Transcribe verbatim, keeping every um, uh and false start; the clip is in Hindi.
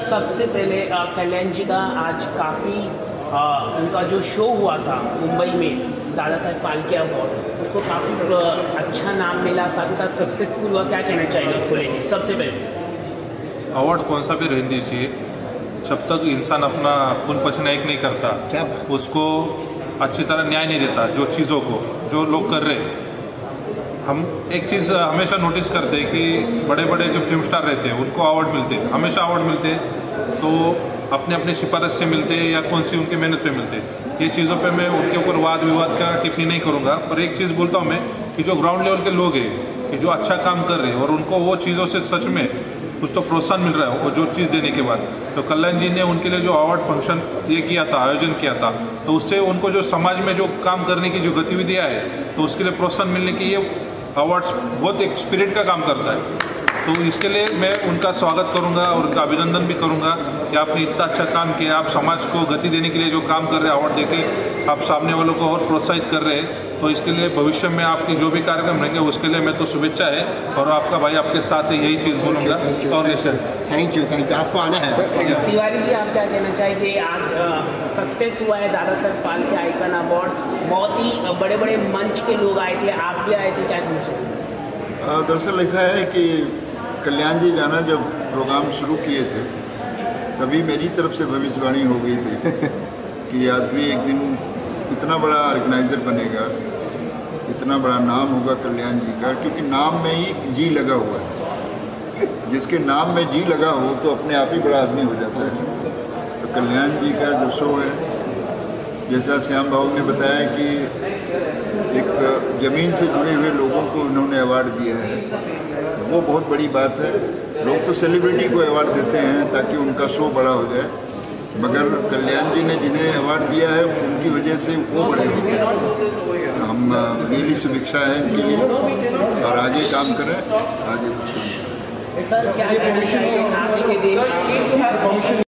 सबसे पहले कल्याण जी का आज काफ़ी उनका जो शो हुआ था मुंबई में दादा साहब फाल्के अवार्ड, उसको काफ़ी अच्छा नाम मिला, साथ ही साथ सक्सेसफुल हुआ। क्या कहना चाहिए उसको लेके? सबसे पहले अवार्ड कौन सा भी रहने दीजिए, जब तक इंसान अपना खून पसीना एक नहीं करता, उसको अच्छी तरह न्याय नहीं देता। जो चीज़ों को जो लोग कर रहे, हम एक चीज़ हमेशा नोटिस करते हैं कि बड़े बड़े जो फिल्म स्टार रहते हैं उनको अवार्ड मिलते हैं, हमेशा अवार्ड मिलते हैं तो अपने अपने सिफारिश से मिलते हैं या कौन सी उनकी मेहनत पे मिलते हैं। ये चीज़ों पे मैं उनके ऊपर वाद विवाद का टिप्पणी नहीं करूँगा, पर एक चीज़ बोलता हूँ मैं कि जो ग्राउंड लेवल के लोग हैं कि जो अच्छा काम कर रहे हैं और उनको वो चीज़ों से सच में कुछ तो प्रोत्साहन मिल रहा है वो जो चीज़ देने के बाद, तो कल्याण जी ने उनके लिए जो अवार्ड फंक्शन ये किया था, आयोजन किया था, तो उससे उनको जो समाज में जो काम करने की जो गतिविधियाँ है तो उसके लिए प्रोत्साहन मिलने की ये अवार्ड्स बहुत एक स्पिरिट का काम करता है। तो इसके लिए मैं उनका स्वागत करूंगा और उनका अभिनंदन भी करूंगा कि आपने इतना अच्छा काम किया, आप समाज को गति देने के लिए जो काम कर रहे हैं, अवार्ड देके आप सामने वालों को और प्रोत्साहित कर रहे हैं। तो इसके लिए भविष्य में आपकी जो भी कार्यक्रम रहेंगे उसके लिए मैं तो शुभेच्छा है और आपका भाई आपके साथ है, यही चीज़ बोलूँगा। और ये sir thank you thank you आपको आना है। तिवारी जी, आप क्या कहना चाहिए? आज सक्सेस हुआ है दादा साहब फाल्के आइकन अवार्ड, बहुत ही बड़े बड़े मंच के लोग आए थे, आप भी आए थे, क्या कहना चाहिए? दरअसल ऐसा है कि कल्याण जी जाना जब प्रोग्राम शुरू किए थे तभी मेरी तरफ से भविष्यवाणी हो गई थी कि आदमी एक दिन इतना बड़ा ऑर्गेनाइजर बनेगा, इतना बड़ा नाम होगा कल्याण जी का, क्योंकि नाम में ही जी लगा हुआ है। जिसके नाम में जी लगा हो तो अपने आप ही बड़ा आदमी हो जाता है। तो कल्याण जी का जो शो है, जैसा श्याम बाबू ने बताया कि एक ज़मीन से जुड़े हुए लोगों को उन्होंने अवार्ड दिया है, वो बहुत बड़ी बात है। लोग तो सेलिब्रिटी को अवार्ड देते हैं ताकि उनका शो बड़ा हो जाए, मगर कल्याण जी ने जिन्हें अवार्ड दिया है उनकी वजह से वो बड़े हो गए। हम मेरी शुभेच्छा है इनके लिए और आगे काम करें, आगे सर क्या कहना चाहिए आज के दिन